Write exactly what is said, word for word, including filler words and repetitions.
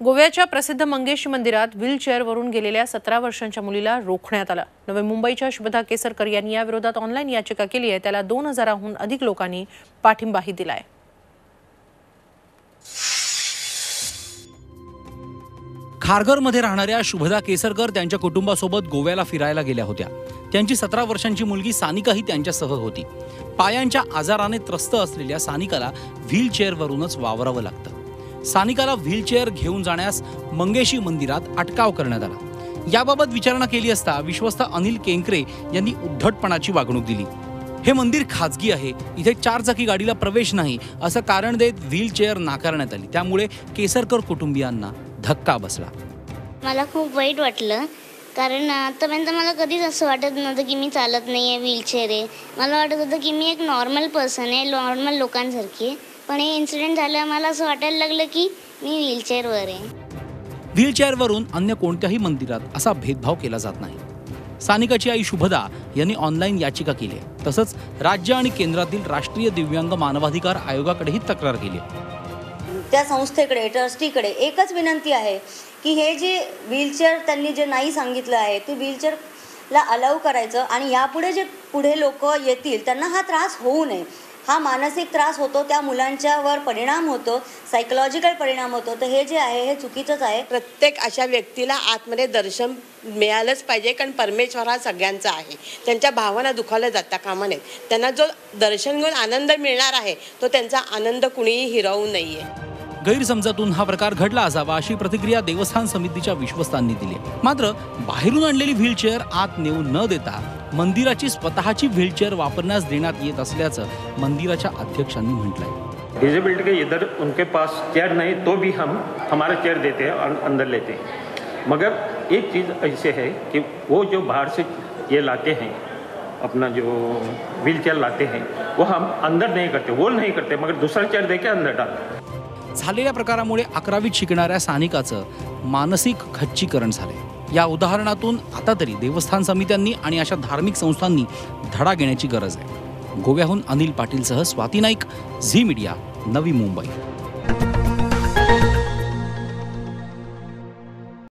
गोव्याच्या प्रसिद्ध मंगेशी मंदिरात व्हीलचेअरवरून गेलेल्या सतरा वर्षांच्या मुलीला रोखण्यात आलं। नवी मुंबईच्या शुभदा केसरकर यांनी या विरोधात ऑनलाईन याचिका केली आहे। त्याला दोन हजाराहून अधिक लोकांनी पाठिंबाही दिलाय। खारघरमध्ये राहणाऱ्या शुभदा केसरकर त्यांच्या कुटुंबासोबत गोव्याला फिरायला गेल्या होत्या। त्यांची सतरा वर्षांची मुलगी सानिकाही त्यांच्यासह होती। पायांच्या आजाराने त्रस्त असलेल्या सानिकाला व्हीलचेअरवरूनच वावरावं लागतं। सानिकाला व्हीलचेअर घेऊन जाण्यास मंगेशी मंदिरात अटकाव करण्यात आला। याबाबत विचारणा केली असता विश्वस्त अनिल केंकरे यांनी उद्धटपणाची वागणूक दिली। हे मंदिर खाजगी आहे, इथे चारचाकी गाडीला प्रवेश नाही असं कारण देत व्हीलचेअर नाकारण्यात आली। त्यामुळे केसरकर कुटुंबियांना धक्का बसला। मला खूप वाईट वाटलं, कारण आतापर्यंत मला कधीच असं वाटत नव्हतं की मी चालत नाही आहे, व्हीलचेअर आहे। मला वाटत होतं की मी एक नॉर्मल पर्सन आहे, नॉर्मल लोकांसारखी आहे। पण हे इन्सिडेंट झालं, मला असं वाटायला लागलं की मी व्हीलचेअरवर आहे। व्हीलचेअरवरून अन्य कोणत्याही मंदिरात असा भेदभाव केला जात नाही। सानिकाची आई शुभदा यांनी ऑनलाईन याचिका केली आहे। तसंच राज्य आणि केंद्रातील राष्ट्रीय दिव्यांग मानवाधिकार आयोगाकडेही तक्रार केली आहे। त्या संस्थेकडे, ट्रस्टीकडे एकच विनंती आहे की हे जे व्हीलचेअर त्यांनी जे नाही सांगितलं आहे ते व्हीलचेअरला अलाउ करायचं आणि यापुढे जे पुढे लोक येतील त्यांना हा त्रास होऊ नये। हा मानसिक त्रास होतो, त्या मुलांच्यावर परिणाम होतो, सायकोलॉजिकल परिणाम होतो। तर हे जे आहे हे चुकीचंच आहे। प्रत्येक अशा व्यक्तीला आतमध्ये दर्शन मिळालंच पाहिजे, कारण परमेश्वर हा सगळ्यांचा आहे। त्यांच्या भावना दुखावल्या जाता कामा नयेत। त्यांना जो दर्शन घेऊन आनंद मिळणार आहे तो त्यांचा आनंद कुणीही हिरावू नये। गैरसमजातून हा प्रकार घडला असावा अशी प्रतिक्रिया देवस्थान समितीच्या विश्वस्तांनी दिली। मात्र बाहेरून आणलेली व्हीलचेअर आत नेऊ न देता मंदिराची स्वतःची व्हीलचेअर वापरण्यास देण्यात येत असल्याचं मंदिराच्या अध्यक्षांनी म्हटलंय। डिसेबिलिटी के इधर उनके पास चेयर नहीं तो भी हम हमारा चेयर देते हैं और अंदर लेते हैं। मगर एक चीज़ ऐसे है कि वो जो बाहर से ये लाते हैं, अपना जो व्हीलचेयर लाते हैं, वो हम अंदर नहीं करते, वो नहीं करते, मगर दूसरा चेयर देके अंदर डालते। झालेल्या प्रकारामुळे अकरावीत शिकणाऱ्या सानिकाचं मानसिक खच्चीकरण झाले। या उदाहरणातून आता तरी देवस्थान समित्यांनी आणि अशा धार्मिक संस्थांनी धडा घेण्याची गरज आहे। गोव्याहून अनिल पाटीलसह स्वाती नाईक, झी मीडिया, नवी मुंबई।